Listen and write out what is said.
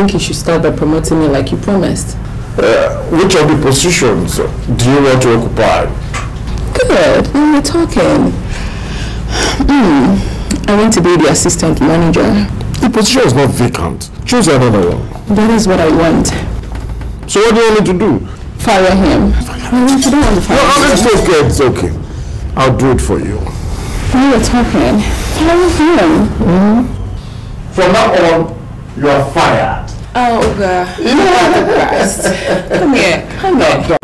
think you should start by promoting me like you promised. Which of the positions do you want to occupy? Good, now we're talking. I want to be the assistant manager. The position is not vacant. Choose another one. That is what I want. So what do you want me to do? Fire him. I want to do on the fire. No, it's okay. I'll do it for you. Now we're talking. Fire him. From now on, you are fired. Oh, God. You know what? Come here. Come here.